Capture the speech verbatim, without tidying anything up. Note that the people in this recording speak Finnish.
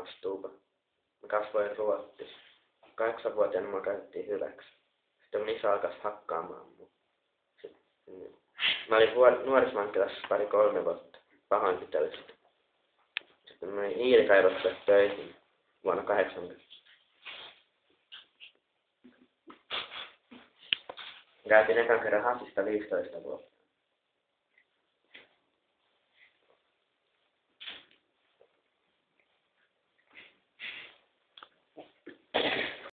vastuupa. Mä kasvoin Ruotsissa. Kahdeksanvuotiaana mua käytettiin hyväksi. Sitten mun isä alkas hakkaamaan mua. Sitten, mä olin nuorisvankilassa pari-kolme vuotta pahoinpitelystä. Sitten mä olin hiilikaivossa töihin vuonna kahdeksankymmentä. Käytin ekan kerran hasista viisitoista vuotta.